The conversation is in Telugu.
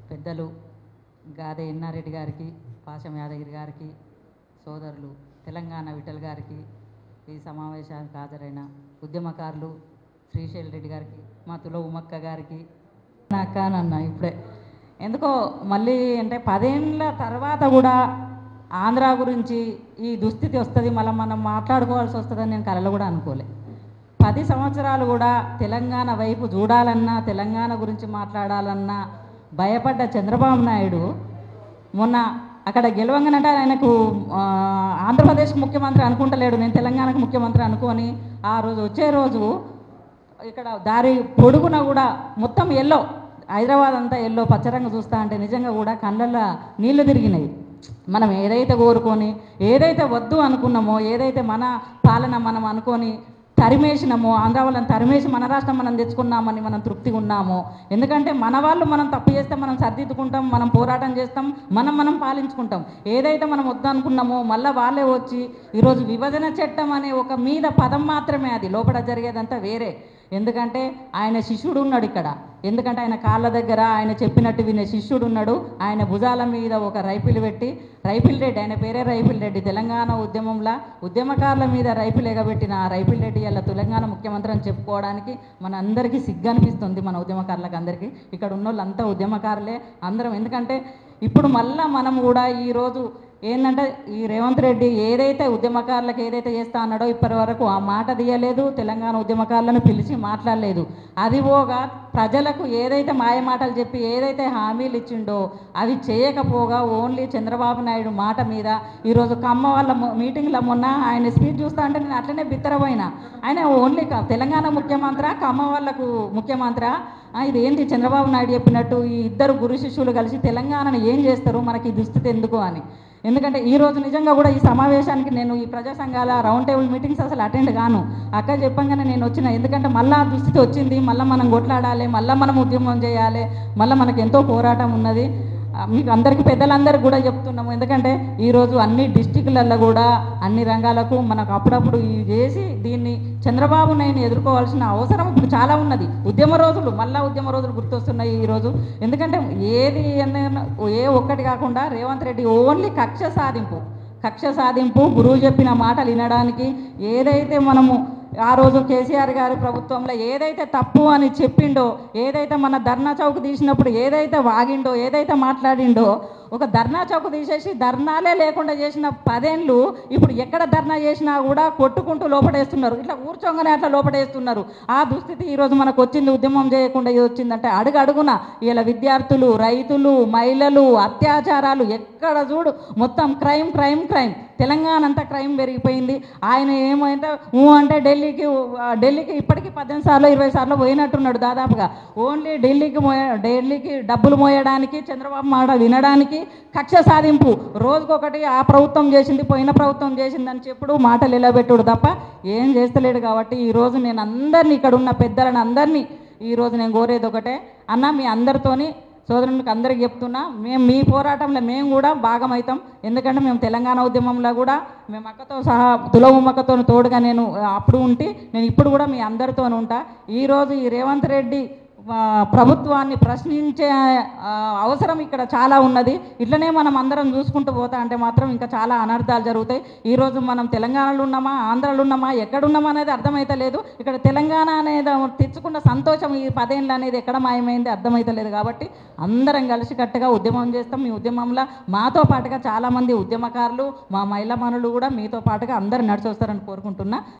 పెద్దలు గాదే ఎన్నారెడ్డి గారికి, పాశం యాదగిరి గారికి, సోదరులు తెలంగాణ విఠల్ గారికి, ఈ సమావేశానికి హాజరైన ఉద్యమకారులు శ్రీశైల్ రెడ్డి గారికి, మా తుల ఉమక్క గారికి, అక్క అన్న ఇప్పుడే ఎందుకో మళ్ళీ అంటే 10 ఏళ్ళ తర్వాత కూడా ఆంధ్ర గురించి ఈ దుస్థితి వస్తుంది, మళ్ళీ మనం మాట్లాడుకోవాల్సి వస్తుందని నేను కలలో కూడా అనుకోలే. 10 సంవత్సరాలు కూడా తెలంగాణ వైపు చూడాలన్నా, తెలంగాణ గురించి మాట్లాడాలన్నా భయపడ్డ చంద్రబాబు నాయుడు మొన్న అక్కడ గెలవంగానంటే ఆయనకు ఆంధ్రప్రదేశ్ ముఖ్యమంత్రి అనుకుంటలేడు, నేను తెలంగాణకు ముఖ్యమంత్రి అనుకొని ఆ రోజు వచ్చే రోజు ఇక్కడ దారి పొడుగున కూడా మొత్తం ఎల్లో, హైదరాబాద్ అంతా ఎల్లో పచ్చరంగు చూస్తా అంటే నిజంగా కూడా కళ్ళల్లో నీళ్లు తిరిగినాయి. మనం ఏదైతే కోరుకొని ఏదైతే వద్దు అనుకున్నామో, ఏదైతే మన పాలన మనం అనుకొని తరిమేసినామో, ఆంధ్ర వాళ్ళని తరిమేసి మన రాష్ట్రం మనం తెచ్చుకున్నామని మనం తృప్తిగా ఉన్నామో. ఎందుకంటే మన వాళ్ళు మనం తప్పు చేస్తే మనం సర్దిద్దుకుంటాం, మనం పోరాటం చేస్తాం, మనం పాలించుకుంటాం. ఏదైతే మనం వద్దు అనుకున్నామో మళ్ళీ వాళ్ళే వచ్చి ఈరోజు విభజన చట్టం అనే ఒక మీద పదం మాత్రమే, అది లోపల జరిగేదంతా వేరే. ఎందుకంటే ఆయన శిష్యుడు ఉన్నాడు ఇక్కడ, ఎందుకంటే ఆయన కాళ్ళ దగ్గర ఆయన చెప్పినట్టు వినే శిష్యుడు ఉన్నాడు. ఆయన భుజాల మీద ఒక రైఫిల్ పెట్టి, రైఫిల్ రెడ్డి, ఆయన పేరే రైఫిల్ రెడ్డి, తెలంగాణ ఉద్యమంలో ఉద్యమకారుల మీద రైఫిల్ ఎగబెట్టిన ఆ రైఫిల్ రెడ్డి అలా తెలంగాణ ముఖ్యమంత్రి అని చెప్పుకోవడానికి మన అందరికీ సిగ్గు అనిపిస్తుంది. మన ఉద్యమకారులకు అందరికీ, ఇక్కడ ఉన్న వాళ్ళంతా ఉద్యమకారులే అందరం. ఎందుకంటే ఇప్పుడు మళ్ళీ మనం కూడా ఈరోజు ఏంటంటే ఈ రేవంత్ రెడ్డి ఏదైతే ఉద్యమకారులకు ఏదైతే చేస్తా అన్నాడో ఇప్పటి వరకు ఆ మాట తీయలేదు, తెలంగాణ ఉద్యమకారులను పిలిచి మాట్లాడలేదు. అది పోగా ప్రజలకు ఏదైతే మాయ మాటలు చెప్పి ఏదైతే హామీలు ఇచ్చిండో అవి చేయకపోగా ఓన్లీ చంద్రబాబు నాయుడు మాట మీద ఈరోజు కమ్మ వాళ్ళ మీటింగ్లో మొన్న ఆయన స్పీచ్ చూస్తా అంటే నేను అట్లనే బిత్తరపోయినా. ఆయన ఓన్లీ తెలంగాణ ముఖ్యమంత్రి, కమ్మ వాళ్ళకు ముఖ్యమంత్రి, ఇది ఏంటి చంద్రబాబు నాయుడు చెప్పినట్టు ఈ ఇద్దరు గురు శిష్యులు కలిసి తెలంగాణను ఏం చేస్తారు, మనకి ఈ దుస్థితి ఎందుకు అని. ఎందుకంటే ఈరోజు నిజంగా కూడా ఈ సమావేశానికి నేను ఈ ప్రజా సంఘాల రౌండ్ టేబుల్ మీటింగ్స్ అసలు అటెండ్ కాను. అక్క చెప్పంగానే నేను వచ్చిన, ఎందుకంటే మళ్ళీ దుస్థితి వచ్చింది, మళ్ళీ మనం కొట్లాడాలి, మళ్ళీ మనం ఉద్యమం చేయాలి, మళ్ళీ మనకు ఎంతో పోరాటం ఉన్నది. మీకు అందరికీ పెద్దలందరికీ కూడా చెప్తున్నాము. ఎందుకంటే ఈరోజు అన్ని డిస్టిక్లలో కూడా అన్ని రంగాలకు మనకు అప్పుడప్పుడు చేసి దీన్ని చంద్రబాబు నాయుడిని ఎదుర్కోవాల్సిన అవసరం ఇప్పుడు చాలా ఉన్నది. ఉద్యమ రోజులు మళ్ళీ ఉద్యమ రోజులు గుర్తొస్తున్నాయి ఈరోజు. ఎందుకంటే ఏది ఏ ఒక్కటి కాకుండా రేవంత్ రెడ్డి ఓన్లీ కక్ష సాధింపు, గురువు చెప్పిన మాటలు వినడానికి, ఏదైతే మనము ఆ రోజు కేసీఆర్ గారి ప్రభుత్వంలో ఏదైతే తప్పు అని చెప్పిండో, ఏదైతే మన ధర్నా చౌక్ తీసినప్పుడు ఏదైతే వాగిండో, ఏదైతే మాట్లాడిండో, ఒక ధర్నా చౌక్ తీసేసి ధర్నాలే లేకుండా చేసిన 10 ఏళ్ళు ఇప్పుడు ఎక్కడ ధర్నా చేసినా కూడా కొట్టుకుంటూ లోపడేస్తున్నారు, ఇట్లా కూర్చోగానే అట్లా లోపడేస్తున్నారు. ఆ దుస్థితి ఈరోజు మనకు వచ్చింది. ఉద్యమం చేయకుండా ఇది వచ్చిందంటే అడుగున ఇలా విద్యార్థులు, రైతులు, మహిళలు, అత్యాచారాలు, ఎక్కడ చూడు మొత్తం క్రైమ్. తెలంగాణ అంతా క్రైమ్ పెరిగిపోయింది. ఆయన ఏమంటే అంటే ఢిల్లీకి ఇప్పటికీ 18 సార్లు 20 సార్లు పోయినట్టున్నాడు దాదాపుగా. ఓన్లీ ఢిల్లీకి డబ్బులు మోయడానికి, చంద్రబాబు మాట వినడానికి, కక్ష సాధింపు. రోజుకొకటి ఆ ప్రభుత్వం చేసింది, పోయిన ప్రభుత్వం చేసిందని చెప్పుడు మాటలు నిలబెట్టుడు తప్ప ఏం చేస్తలేడు. కాబట్టి ఈరోజు నేను అందరినీ, ఇక్కడ ఉన్న పెద్దలను అందరినీ ఈరోజు నేను కోరేది ఒకటే, అన్న మీ అందరితోని సోదరునికి అందరికీ చెప్తున్నా, మేము మీ పోరాటంలో మేము కూడా భాగమవుతాం. ఎందుకంటే మేము తెలంగాణ ఉద్యమంలో కూడా మేము అక్కతో సహా తుల ఉమ్మక్కతో తోడుగా నేను అప్పుడు ఉంటే నేను ఇప్పుడు కూడా మీ అందరితో ఉంటా. ఈరోజు ఈ రేవంత్ రెడ్డి ప్రభుత్వాన్ని ప్రశ్నించే అవసరం ఇక్కడ చాలా ఉన్నది. ఇట్లనే మనం అందరం చూసుకుంటూ పోతా అంటే మాత్రం ఇంకా చాలా అనర్థాలు జరుగుతాయి. ఈరోజు మనం తెలంగాణలో ఉన్నామా, ఆంధ్రాలో ఉన్నామా, ఎక్కడున్నామా అనేది అర్థమైతలేదు. ఇక్కడ తెలంగాణ అనేది తెచ్చుకున్న సంతోషం ఈ 10 ఏళ్ళు అనేది ఎక్కడ మాయమైంది అర్థమైతలేదు. కాబట్టి అందరం కలిసికట్టుగా ఉద్యమం చేస్తాం. మీ ఉద్యమంలో మాతో పాటుగా చాలామంది ఉద్యమకారులు, మా మహిళా మనులు కూడా మీతో పాటుగా అందరూ నడిచి వస్తారని కోరుకుంటున్నా.